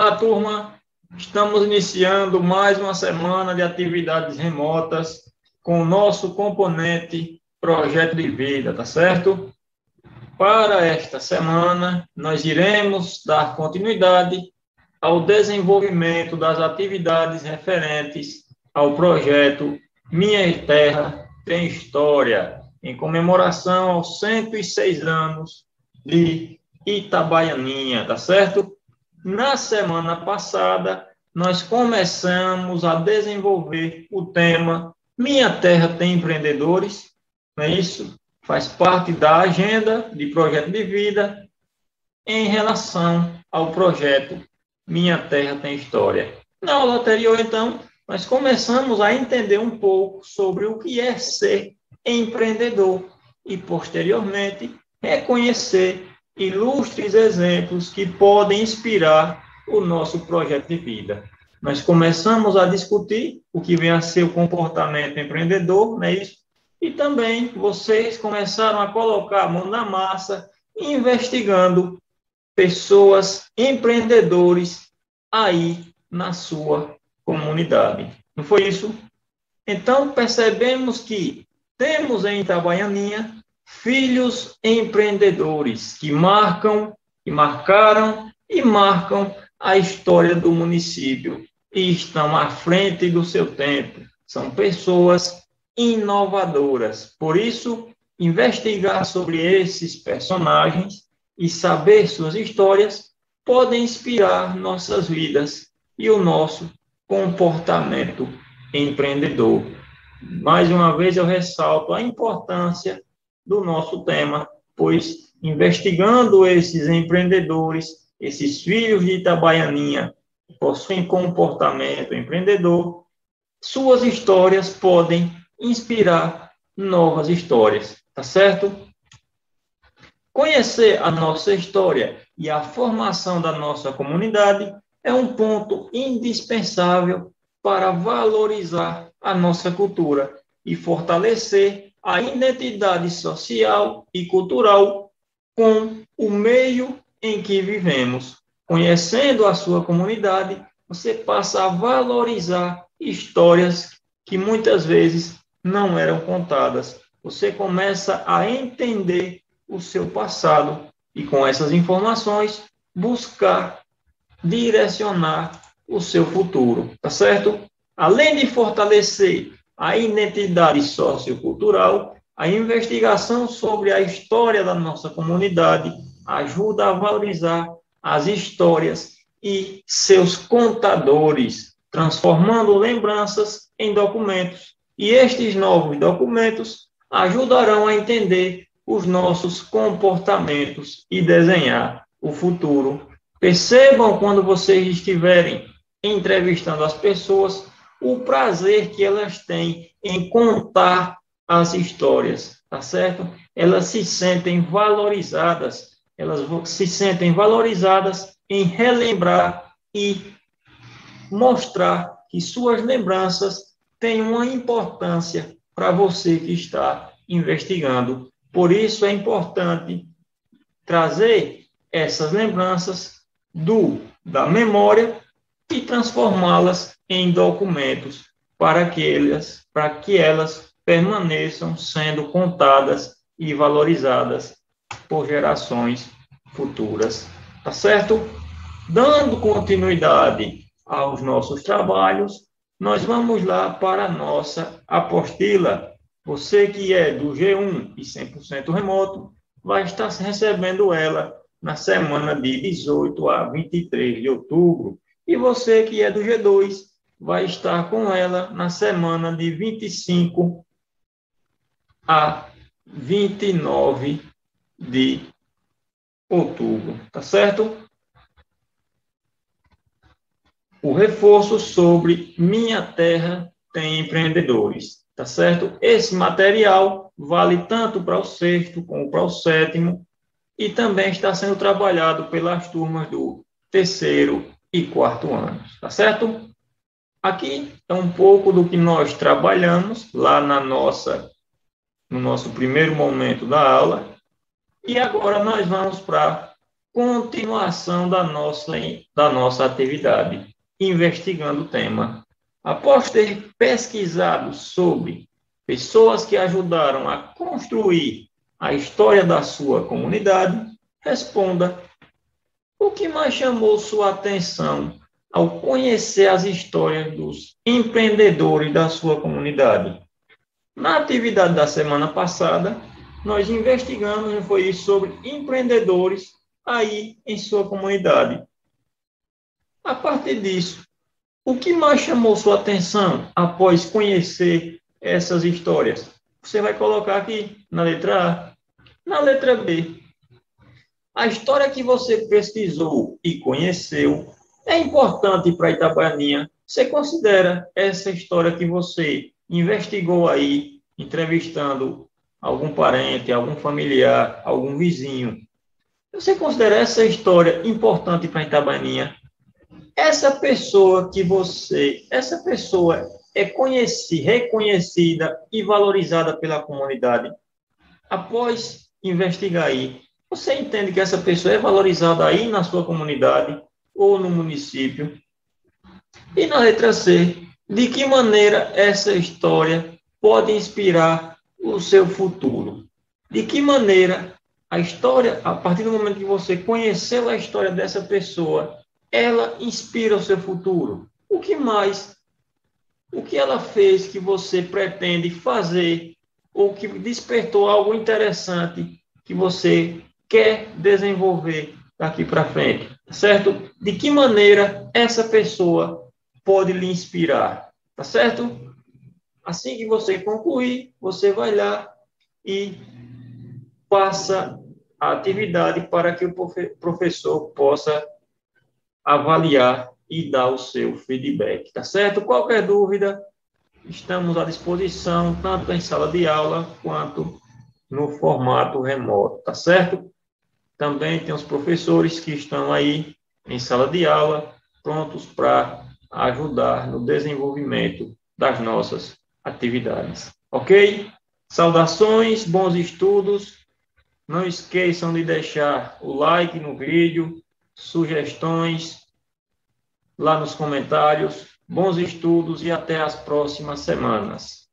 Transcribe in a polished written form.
Olá, turma! Estamos iniciando mais uma semana de atividades remotas com o nosso componente Projeto de Vida, tá certo? Para esta semana, nós iremos dar continuidade ao desenvolvimento das atividades referentes ao projeto Minha Terra Tem História, em comemoração aos 106 anos de Itabaianinha, tá certo? Na semana passada, nós começamos a desenvolver o tema Minha Terra Tem Empreendedores, não é isso? Faz parte da agenda de projeto de vida em relação ao projeto Minha Terra Tem História. Na aula anterior, então, nós começamos a entender um pouco sobre o que é ser empreendedor e, posteriormente, reconhecer ilustres exemplos que podem inspirar o nosso projeto de vida. Nós começamos a discutir o que vem a ser o comportamento empreendedor, não é isso? E também vocês começaram a colocar a mão na massa, investigando pessoas, empreendedores aí na sua comunidade. Não foi isso? Então, percebemos que temos em Itabaianinha filhos empreendedores que marcaram e marcam a história do município e estão à frente do seu tempo. São pessoas inovadoras. Por isso, investigar sobre esses personagens e saber suas histórias podem inspirar nossas vidas e o nosso comportamento empreendedor. Mais uma vez, eu ressalto a importância do nosso tema, pois investigando esses empreendedores, esses filhos de Itabaianinha, que possuem comportamento empreendedor, suas histórias podem inspirar novas histórias, tá certo? Conhecer a nossa história e a formação da nossa comunidade é um ponto indispensável para valorizar a nossa cultura e fortalecer a identidade social e cultural com o meio em que vivemos. Conhecendo a sua comunidade, você passa a valorizar histórias que muitas vezes não eram contadas. Você começa a entender o seu passado e, com essas informações, buscar direcionar o seu futuro, tá certo? Além de fortalecer a identidade sociocultural, a investigação sobre a história da nossa comunidade ajuda a valorizar as histórias e seus contadores, transformando lembranças em documentos. E estes novos documentos ajudarão a entender os nossos comportamentos e desenhar o futuro. Percebam, quando vocês estiverem entrevistando as pessoas, o prazer que elas têm em contar as histórias, tá certo? Elas se sentem valorizadas em relembrar e mostrar que suas lembranças têm uma importância para você que está investigando. Por isso é importante trazer essas lembranças da memória e transformá-las em documentos para que elas permaneçam sendo contadas e valorizadas por gerações futuras. Tá certo? Dando continuidade aos nossos trabalhos, nós vamos lá para a nossa apostila. Você que é do G1 e 100% remoto, vai estar recebendo ela na semana de 18 a 23 de outubro. E você que é do G2 vai estar com ela na semana de 25 a 29 de outubro, tá certo? O reforço sobre Minha Terra Tem Empreendedores, tá certo? Esse material vale tanto para o sexto como para o sétimo e também está sendo trabalhado pelas turmas do terceiro e quarto anos, tá certo? Aqui é um pouco do que nós trabalhamos lá no nosso primeiro momento da aula. E agora nós vamos para continuação da nossa atividade, investigando o tema. Após ter pesquisado sobre pessoas que ajudaram a construir a história da sua comunidade, responda: o que mais chamou sua atenção ao conhecer as histórias dos empreendedores da sua comunidade? Na atividade da semana passada, nós investigamos foi sobre empreendedores aí em sua comunidade. A partir disso, o que mais chamou sua atenção após conhecer essas histórias? Você vai colocar aqui na letra A. Na letra B, a história que você pesquisou e conheceu é importante para Itabaianinha. Você considera essa história que você investigou aí, entrevistando algum parente, algum familiar, algum vizinho? Você considera essa história importante para Itabaianinha? Essa pessoa é reconhecida e valorizada pela comunidade. Após investigar aí, você entende que essa pessoa é valorizada aí na sua comunidade ou no município? E na letra C, de que maneira essa história pode inspirar o seu futuro? De que maneira a história, a partir do momento que você conheceu a história dessa pessoa, ela inspira o seu futuro? O que mais? O que ela fez que você pretende fazer ou que despertou algo interessante que você quer desenvolver daqui para frente, certo? De que maneira essa pessoa pode lhe inspirar, tá certo? Assim que você concluir, você vai lá e passa a atividade para que o professor possa avaliar e dar o seu feedback, tá certo? Qualquer dúvida, estamos à disposição, tanto em sala de aula quanto no formato remoto, tá certo? Também tem os professores que estão aí em sala de aula, prontos para ajudar no desenvolvimento das nossas atividades. Ok? Saudações, bons estudos. Não esqueçam de deixar o like no vídeo, sugestões lá nos comentários. Bons estudos e até as próximas semanas.